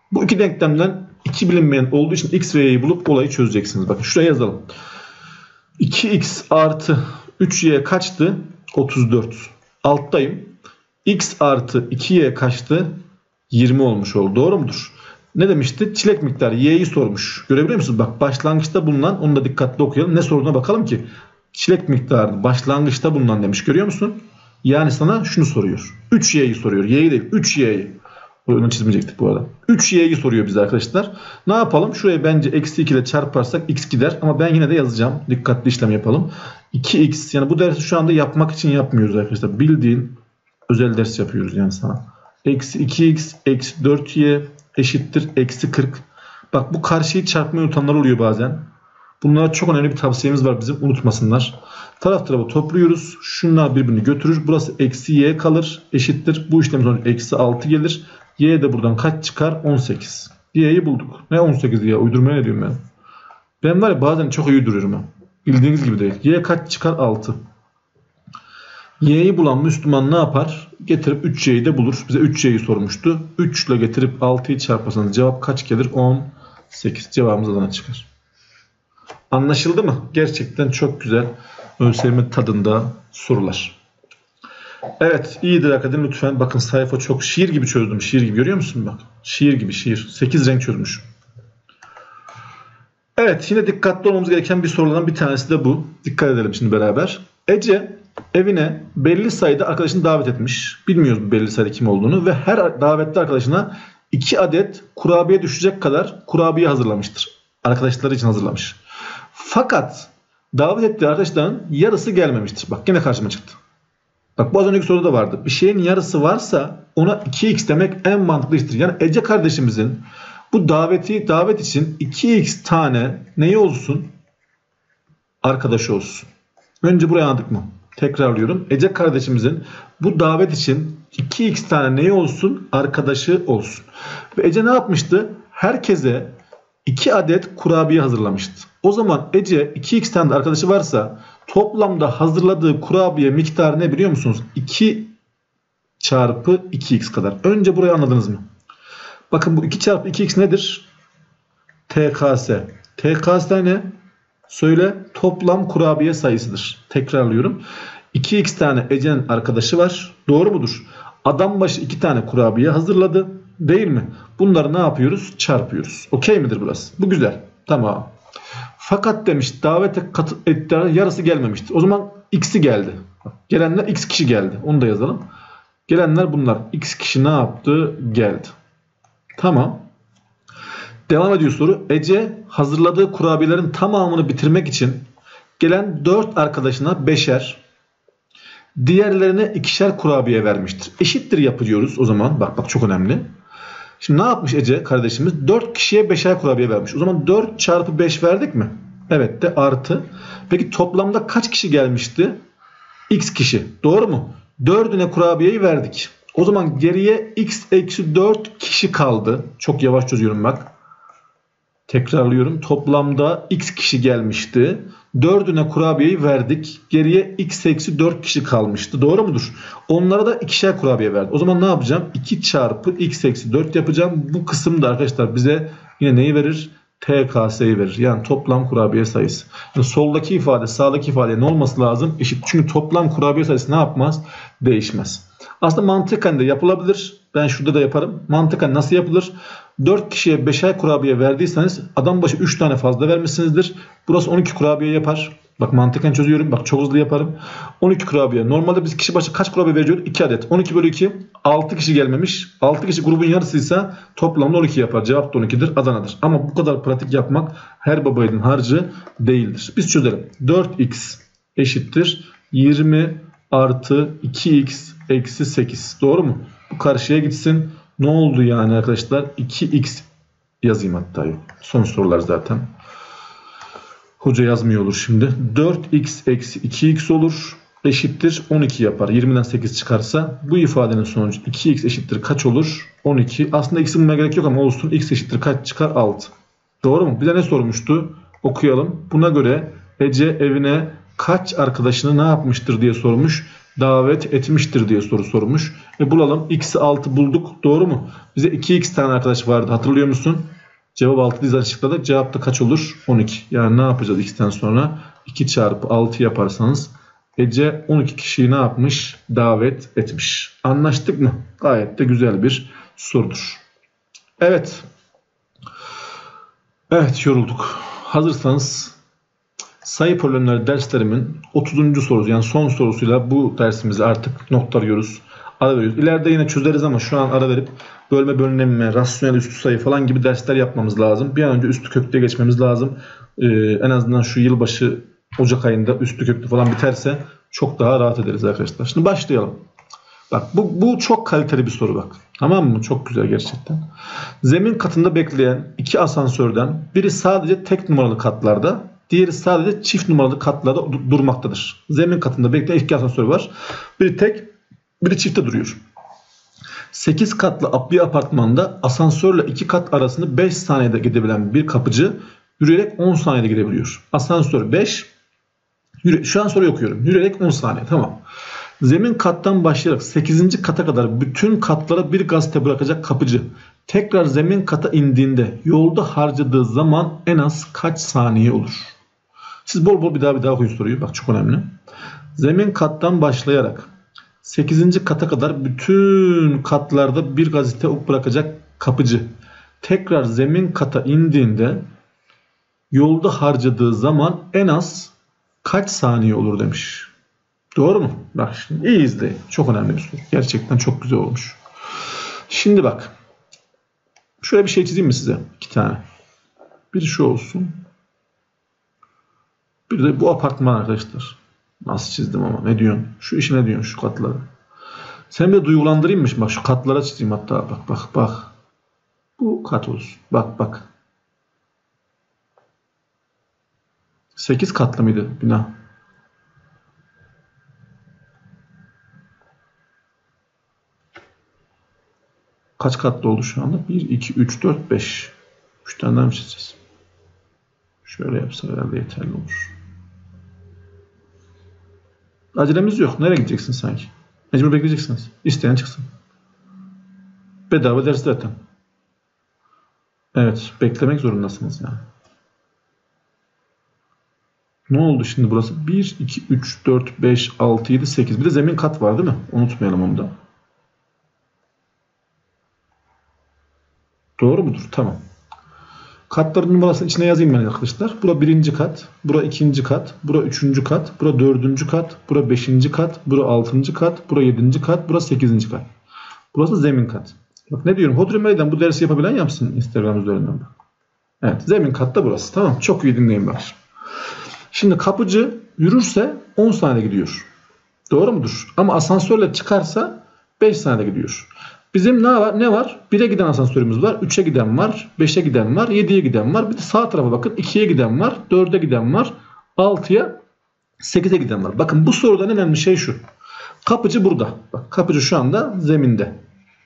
Bu iki denklemden iki bilinmeyen olduğu için x ve y'yi bulup olayı çözeceksiniz. Bakın şuraya yazalım. 2x artı 3y kaçtı? 34. Alttayım. X artı 2y kaçtı? 20 olmuş oldu. Doğru mudur? Ne demişti? Çilek miktarı y'yi sormuş. Görebiliyor musunuz? Bak başlangıçta bulunan, onu da dikkatli okuyalım. Ne sorduğuna bakalım ki. Çilek miktarı başlangıçta bulunan demiş. Görüyor musun? Yani sana şunu soruyor. 3y'yi soruyor. Y'yi değil. 3y'yi. Onu çizmeyecektik bu arada. 3y'yi soruyor bize arkadaşlar. Ne yapalım? Şuraya bence eksi 2 ile çarparsak x gider. Ama ben yine de yazacağım. Dikkatli işlem yapalım. 2x. Yani bu dersi şu anda yapmak için yapmıyoruz arkadaşlar. Bildiğin özel ders yapıyoruz yani sana. Eksi 2x eksi 4y eşittir eksi 40. Bak bu karşıyı çarpmayı unutanlar oluyor bazen. Bunlara çok önemli bir tavsiyemiz var bizim, unutmasınlar. Taraf tarafa topluyoruz. Şunlar birbirini götürür. Burası eksi y kalır. Eşittir. Bu işlemin sonucu eksi 6 gelir. Y de buradan kaç çıkar? 18. Y'yi bulduk. Ne 18 ya? Uydurmaya ne diyorum ben? Ben var ya bazen çok iyi uyduruyorum ben. Bildiğiniz gibi değil. Y kaç çıkar? 6. Y'yi bulan Müslüman ne yapar? Getirip 3y'yi de bulur. Bize 3y'yi sormuştu. 3 ile getirip 6'yı çarparsanız cevap kaç gelir? 18. Cevabımız Adana çıkar. Anlaşıldı mı? Gerçekten çok güzel ÖSYM tadında sorular. Evet, iyidir akademi lütfen. Bakın sayfa çok şiir gibi çözdüm. Şiir gibi görüyor musun? Bak. Şiir gibi şiir. 8 renk çözmüş. Evet, yine dikkatli olmamız gereken bir sorulardan bir tanesi de bu. Dikkat edelim şimdi beraber. Ece evine belli sayıda arkadaşını davet etmiş. Bilmiyoruz belli sayıda kim olduğunu ve her davetli arkadaşına 2 adet kurabiye düşecek kadar kurabiye hazırlamıştır. Arkadaşları için hazırlamış. Fakat davet ettiği arkadaşların yarısı gelmemiştir. Bak yine karşıma çıktı. Bak bu az önceki soruda da vardı. Bir şeyin yarısı varsa ona 2x demek en mantıklı iştir. Yani Ece kardeşimizin bu davet için 2x tane neyi olsun? Arkadaşı olsun. Önce buraya anladık mı? Tekrarlıyorum. Ece kardeşimizin bu davet için 2x tane neyi olsun? Arkadaşı olsun. Ve Ece ne yapmıştı? Herkese 2 adet kurabiye hazırlamıştı. O zaman Ece 2x tane de arkadaşı varsa toplamda hazırladığı kurabiye miktarı ne biliyor musunuz? 2 çarpı 2x kadar. Önce burayı anladınız mı? Bakın bu 2 çarpı 2x nedir? TKS. TKS ne? Söyle. Toplam kurabiye sayısıdır. Tekrarlıyorum. 2x tane Ece'nin arkadaşı var. Doğru mudur? Adam başı 2 tane kurabiye hazırladı. Değil mi? Bunları ne yapıyoruz? Çarpıyoruz. Okey midir burası? Bu güzel. Tamam. Fakat demiş davete ettiler yarısı gelmemişti. O zaman x'i geldi. Gelenler x kişi geldi. Onu da yazalım. Gelenler bunlar. X kişi ne yaptı? Geldi. Tamam. Devam ediyor soru. Ece hazırladığı kurabiyelerin tamamını bitirmek için gelen 4 arkadaşına 5'er, diğerlerine 2'şer kurabiye vermiştir. Eşittir yapıyoruz o zaman. Bak çok önemli. Şimdi ne yapmış Ece kardeşimiz? 4 kişiye 5'er kurabiye vermiş. O zaman 4 çarpı 5 verdik mi? Evet de artı. Peki toplamda kaç kişi gelmişti? X kişi. Doğru mu? 4'üne kurabiyeyi verdik. O zaman geriye x eksi 4 kişi kaldı. Çok yavaş çözüyorum bak. Tekrarlıyorum. Toplamda x kişi gelmişti. 4'üne kurabiyeyi verdik. Geriye x eksi 4 kişi kalmıştı. Doğru mudur? Onlara da 2'şer kurabiye verdik. O zaman ne yapacağım? 2 çarpı x eksi 4 yapacağım. Bu kısımda arkadaşlar bize yine neyi verir? TKS'yi verir. Yani toplam kurabiye sayısı. Yani soldaki ifade sağdaki ifade ne olması lazım? Eşit. Çünkü toplam kurabiye sayısı ne yapmaz? Değişmez. Aslında mantıken de yapılabilir. Ben şurada da yaparım. Mantıken nasıl yapılır? 4 kişiye 5'er kurabiye verdiyseniz adam başı 3 tane fazla vermişsinizdir. Burası 12 kurabiye yapar. Bak mantıken çözüyorum. Bak çok hızlı yaparım. 12 kurabiye. Normalde biz kişi başı kaç kurabiye veriyoruz? 2 adet. 12 bölü 2. 6 kişi gelmemiş. 6 kişi grubun yarısıysa toplamda 12 yapar. Cevap da 12'dir. Adana'dır. Ama bu kadar pratik yapmak her babayiğidin harcı değildir. Biz çözelim. 4x eşittir 20 artı 2x eksi 8. Doğru mu? Bu karşıya gitsin. Ne oldu yani arkadaşlar? 2x yazayım hatta yok. Son sorular zaten. Hoca yazmıyor olur şimdi. 4x eksi 2x olur. Eşittir 12 yapar. 20'den 8 çıkarsa bu ifadenin sonucu 2x eşittir kaç olur? 12. Aslında x'i bulmaya gerek yok ama olsun. X eşittir kaç çıkar? 6. Doğru mu? Bize ne sormuştu? Okuyalım. Buna göre Ece evine kaç arkadaşını ne yapmıştır diye sormuş. davet etmiştir diye soru sormuş. Bulalım. X'i 6 bulduk. Doğru mu? Bize 2x tane arkadaş vardı. Hatırlıyor musun? Cevap 6 diye açıkladık. Cevap da kaç olur? 12. Yani ne yapacağız x'ten sonra? 2 çarpı 6 yaparsanız Ece 12 kişiyi ne yapmış? Davet etmiş. Anlaştık mı? Gayet de güzel bir sorudur. Evet. Evet, yorulduk. Hazırsanız sayı problemleri derslerimin 30. sorusu, yani son sorusuyla bu dersimizi artık noktalıyoruz. Ara veriyoruz. İleride yine çözeriz ama şu an ara verip bölme bölünme, rasyonel üstü sayı falan gibi dersler yapmamız lazım. Bir an önce üstü köklüye geçmemiz lazım. En azından şu yılbaşı Ocak ayında üstü köklü falan biterse çok daha rahat ederiz arkadaşlar. Şimdi başlayalım. Bak bu çok kaliteli bir soru bak. Tamam mı? Çok güzel gerçekten. Zemin katında bekleyen iki asansörden biri sadece tek numaralı katlarda, diğeri sadece çift numaralı katlarda durmaktadır. Zemin katında bekleyen iki asansör var. Biri tek, biri çifte duruyor. 8 katlı bir apartmanda asansörle 2 kat arasını 5 saniyede gidebilen bir kapıcı yürüyerek 10 saniyede gidebiliyor. Asansör 5, şu an soruyu okuyorum. Yürüyerek 10 saniye, tamam. Zemin kattan başlayarak 8. kata kadar bütün katlara bir gazete bırakacak kapıcı tekrar zemin kata indiğinde yolda harcadığı zaman en az kaç saniye olur? Siz bol bol bir daha okuyun soruyu. Bak çok önemli. Zemin kattan başlayarak 8. kata kadar bütün katlarda bir gazete bırakacak kapıcı tekrar zemin kata indiğinde yolda harcadığı zaman en az kaç saniye olur demiş. Doğru mu? Bak şimdi iyi izleyin. Çok önemli bir soru. Gerçekten çok güzel olmuş. Şimdi bak. Şöyle bir şey çizeyim mi size? 2 tane. Biri şu olsun. Bir de bu apartman arkadaşlar. Nasıl çizdim ama. Ne diyorsun? Şu işi ne diyorsun? Şu katları. Sen bir duygulandırayım mı? Bak şu katlara çizeyim hatta. Bak. Bu kat olsun. Bak. 8 katlı mıydı bina? Kaç katlı oldu şu anda? 1, 2, 3, 4, 5. 3 tane daha mı çizeceğiz? Şöyle yapsak herhalde yeterli olur. Acelemiz yok. Nereye gideceksin sanki? Mecbur bekleyeceksiniz. İsteyen çıksın. Bedava ders zaten. Evet. Beklemek zorundasınız yani. Ne oldu şimdi burası? 1, 2, 3, 4, 5, 6, 7, 8. Bir de zemin kat var değil mi? Unutmayalım onu da. Doğru mudur? Tamam. Katların numarasını içine yazayım ben arkadaşlar. Bura 1. kat, bura 2. kat, bura 3. kat, bura 4. kat, bura 5. kat, bura 6. kat, bura 7. kat, bura 8. kat. Burası zemin kat. Bak ne diyorum? Hodri meydan bu dersi yapabilen yapsın Instagram üzerinden. Evet, zemin katta burası. Tamam, çok iyi dinleyin bak. Şimdi kapıcı yürürse 10 saniyede gidiyor. Doğru mudur? Ama asansörle çıkarsa 5 saniyede gidiyor. Bizim ne var? 1'e giden asansörümüz var. 3'e giden var. 5'e giden var. 7'ye giden var. Bir de sağ tarafa bakın. 2'ye giden var. 4'e giden var. 6'ya 8'e giden var. Bakın bu soruda en önemli şey şu. Kapıcı burada. Bak kapıcı şu anda zeminde.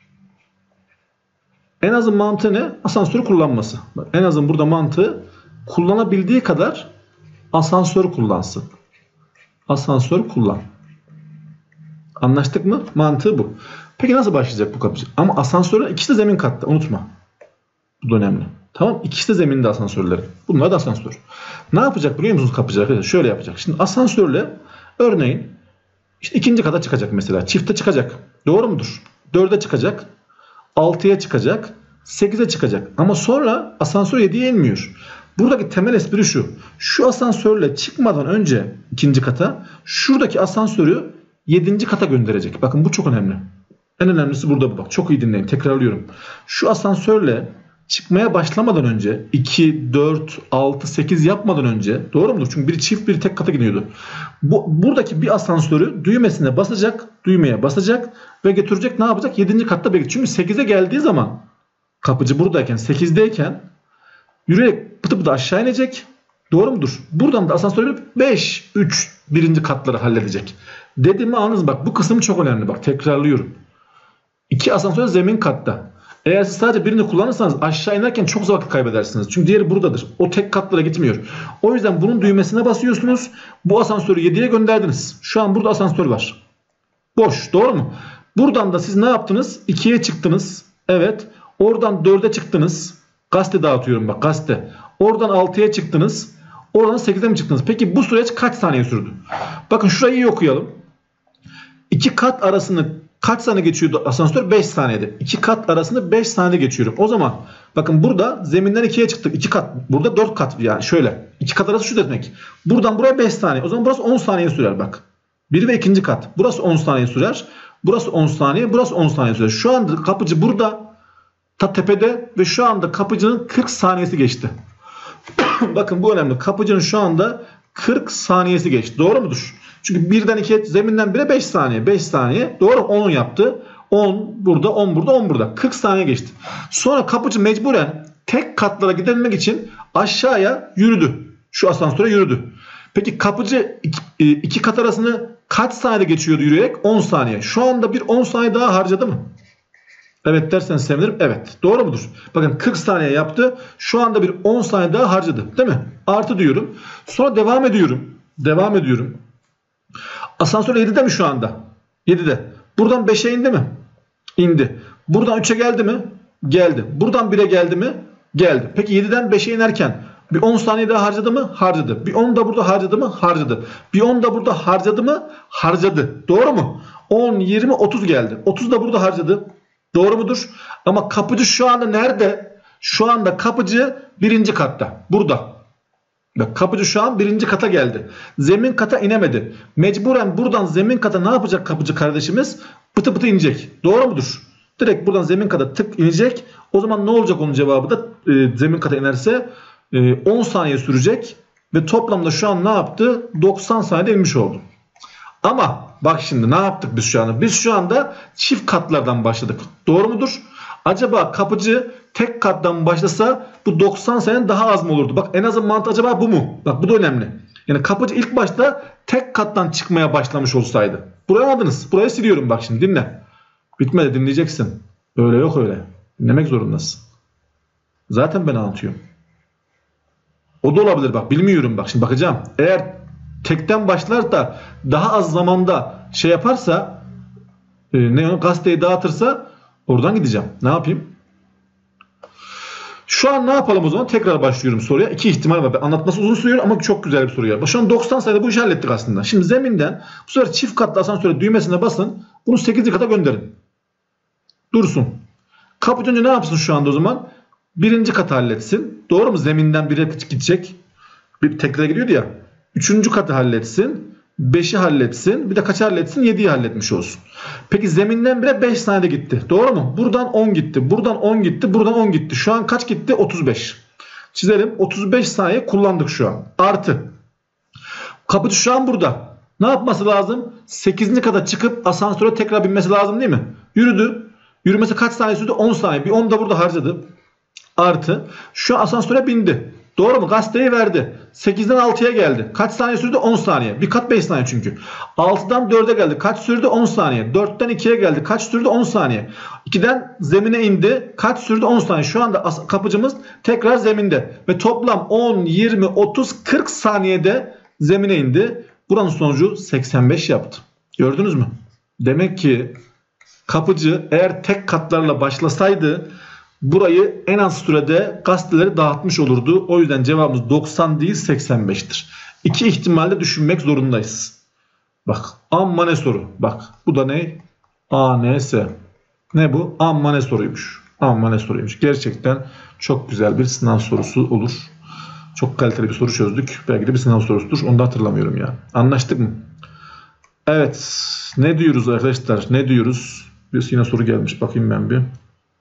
En azın mantığı ne? Asansörü kullanması. Bak, en azın burada mantığı kullanabildiği kadar asansörü kullansın. Asansör kullan. Anlaştık mı? Mantığı bu. Peki nasıl başlayacak bu kapıcı? Ama asansörler ikisi de zemin katta. Unutma. Bu da önemli. Tamam. İkisi de zeminde asansörleri. Bunlar da asansör. Ne yapacak biliyor musunuz kapıcı arkadaşlar? Şöyle yapacak. Şimdi asansörle örneğin işte 2. kata çıkacak mesela. Çifte çıkacak. Doğru mudur? 4'e çıkacak. 6'ya çıkacak. 8'e çıkacak. Ama sonra asansör 7'ye inmiyor. Buradaki temel espri şu. Şu asansörle çıkmadan önce 2. kata şuradaki asansörü 7. kata gönderecek. Bakın bu çok önemli. En önemlisi burada bu. Bak çok iyi dinleyin. Tekrarlıyorum. Şu asansörle çıkmaya başlamadan önce 2, 4, 6, 8 yapmadan önce doğru mudur? Çünkü biri çift biri tek kata gidiyordu. Buradaki bir asansörü düğmesine basacak, düğmeye basacak ve götürecek ne yapacak? 7. katta bekleyecek. Çünkü 8'e geldiği zaman kapıcı buradayken 8'deyken yürüyerek pıtı pıtı aşağı inecek. Doğru mudur? Buradan da asansörü 5, 3, 1. katları halledecek. Dediğimi anladınız bak bu kısım çok önemli bak tekrarlıyorum. 2 asansör zemin katta. Eğer siz sadece birini kullanırsanız aşağı inerken çok vakit kaybedersiniz. Çünkü diğeri buradadır. O tek katlara gitmiyor. O yüzden bunun düğmesine basıyorsunuz. Bu asansörü 7'ye gönderdiniz. Şu an burada asansör var. Boş. Doğru mu? Buradan da siz ne yaptınız? 2'ye çıktınız. Evet. Oradan 4'e çıktınız. Gazete dağıtıyorum bak, gazete. Oradan 6'ya çıktınız. Oradan 8'e mi çıktınız? Peki bu süreç kaç saniye sürdü? Bakın şurayı iyi okuyalım. 2 kat arasını kaç saniye geçiyordu asansör? 5 saniyede. 2 kat arasında 5 saniyede geçiyorum. O zaman bakın burada zeminden 2'ye çıktık. 2 kat. Burada 4 kat, yani şöyle. 2 kat arası şu demek. Buradan buraya 5 saniye. O zaman burası 10 saniye sürer bak. 1 ve 2. kat. Burası 10 saniye sürer. Burası 10 saniye. Burası 10 saniye sürer. Şu anda kapıcı burada ta tepede ve şu anda kapıcının 40 saniyesi geçti. Bakın bu önemli. Kapıcının şu anda 40 saniyesi geçti. Doğru mudur? Çünkü 1'den 2'ye, zeminden 1'e 5 saniye. 5 saniye. Doğru. 10'u yaptı. 10 burada, 10 burada, 10 burada. 40 saniye geçti. Sonra kapıcı mecburen tek katlara gidebilmek için aşağıya yürüdü. Şu asansöre yürüdü. Peki kapıcı 2 kat arasını kaç saniyede geçiyordu yürüyerek? 10 saniye. Şu anda bir 10 saniye daha harcadı mı? Evet derseniz sevinirim. Evet. Doğru mudur? Bakın 40 saniye yaptı. Şu anda bir 10 saniye daha harcadı. Değil mi? Artı diyorum. Sonra devam ediyorum. Devam ediyorum. Asansör 7'de mi şu anda? 7'de. Buradan 5'e indi mi? İndi. Buradan 3'e geldi mi? Geldi. Buradan 1'e geldi mi? Geldi. Peki 7'den 5'e inerken bir 10 saniye daha harcadı mı? Harcadı. Bir 10 da burada harcadı mı? Harcadı. Bir 10 da burada harcadı mı? Harcadı. Doğru mu? 10, 20, 30 geldi. 30 da burada harcadı. Doğru mudur? Ama kapıcı şu anda nerede? Şu anda kapıcı 1. katta. Burada. Bak, kapıcı şu an 1. kata geldi. Zemin kata inemedi. Mecburen buradan zemin kata ne yapacak kapıcı kardeşimiz? Pıtı pıtı inecek. Doğru mudur? Direkt buradan zemin kata tık inecek. O zaman ne olacak onun cevabı da? Zemin kata inerse 10 saniye sürecek. Ve toplamda şu an ne yaptı? 90 saniyede inmiş oldu. Ama bak şimdi ne yaptık biz şu anda? Biz şu anda çift katlardan başladık. Doğru mudur? Acaba kapıcı tek kattan başlasa bu 90 saniye daha az mı olurdu? Bak en azından mantığı acaba bu mu? Bak bu da önemli. Yani kapıcı ilk başta tek kattan çıkmaya başlamış olsaydı. Burayı anladınız. Burayı siliyorum bak şimdi, dinle. Bitmedi, dinleyeceksin. Öyle yok öyle. Dinlemek zorundasın. Zaten ben anlatıyorum. O da olabilir bak, bilmiyorum bak şimdi bakacağım. Eğer tekten başlar da daha az zamanda şey yaparsa, gazeteyi dağıtırsa oradan gideceğim. Ne yapayım? Şu an ne yapalım o zaman? Tekrar başlıyorum soruya. 2 ihtimal var. Anlatması uzun sürüyor ama çok güzel bir soru ya. Şu an 90 sayıda bu işi hallettik aslında. Şimdi zeminden bu sefer çift katlı asansöre düğmesine basın. Bunu 8. kata gönderin. Dursun. Kapıcı önce ne yapsın şu anda o zaman? 1. katı halletsin. Doğru mu? Zeminden 1'e gidecek. Bir tekrar gidiyordu ya. 3. katı halletsin. 5'i halletsin. Bir de kaç halletsin? 7'yi halletmiş olsun. Peki zeminden 1'e 5 saniyede gitti. Doğru mu? Buradan 10 gitti. Buradan 10 gitti. Buradan 10 gitti. Şu an kaç gitti? 35. Çizelim. 35 saniye kullandık şu an. Artı. Kapıcı şu an burada. Ne yapması lazım? 8. kata çıkıp asansöre tekrar binmesi lazım değil mi? Yürüdü. Yürümesi kaç saniye sürdü? 10 saniye. Bir 10 da burada harcadı. Artı. Şu an asansöre bindi. Doğru mu? Gazeteyi verdi. 8'den 6'ya geldi. Kaç saniye sürdü? 10 saniye. Bir kat 5 saniye çünkü. 6'dan 4'e geldi. Kaç sürdü? 10 saniye. 4'ten 2'ye geldi. Kaç sürdü? 10 saniye. 2'den zemine indi. Kaç sürdü? 10 saniye. Şu anda kapıcımız tekrar zeminde. Ve toplam 10, 20, 30, 40 saniyede zemine indi. Buranın sonucu 85 yaptı. Gördünüz mü? Demek ki kapıcı eğer tek katlarla başlasaydı burayı en az sürede gazeteleri dağıtmış olurdu. O yüzden cevabımız 90 değil 85'tir. İki ihtimalle düşünmek zorundayız. Bak amma ne soru. Bak bu da ne? ANS. Ne bu? Amma ne soruymuş. Amma ne soruymuş. Gerçekten çok güzel bir sınav sorusu olur. Çok kaliteli bir soru çözdük. Belki de bir sınav sorusudur. Onu da hatırlamıyorum ya. Anlaştık mı? Evet. Ne diyoruz arkadaşlar? Ne diyoruz? Bir yine soru gelmiş. Bakayım ben bir.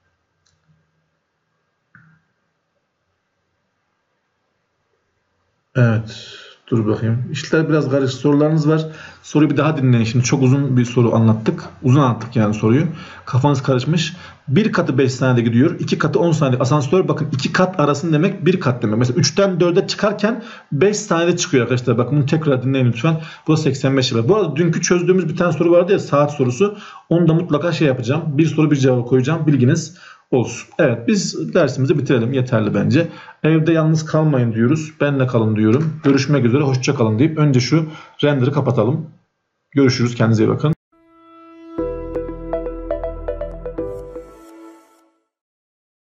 Evet. Dur bakayım. İşler biraz karışık. Sorularınız var. Soruyu bir daha dinleyin. Şimdi çok uzun bir soru anlattık. Uzun anlattık yani soruyu. Kafanız karışmış. 1 katı 5 saniyede gidiyor. 2 katı 10 saniyede. Asansör bakın 2 kat arasında demek 1 kat demek. Mesela 3'ten 4'e çıkarken 5 saniyede çıkıyor arkadaşlar. Bakın bunu tekrar dinleyin lütfen. Bu da 85 yapar. Bu arada dünkü çözdüğümüz bir tane soru vardı ya, saat sorusu. Onu da mutlaka şey yapacağım. Bir soru bir cevap koyacağım. Bilginiz olsun. Evet, biz dersimizi bitirelim. Yeterli bence. Evde yalnız kalmayın diyoruz. Benle kalın diyorum. Görüşmek üzere. Hoşça kalın deyip önce şu render'ı kapatalım. Görüşürüz. Kendinize iyi bakın.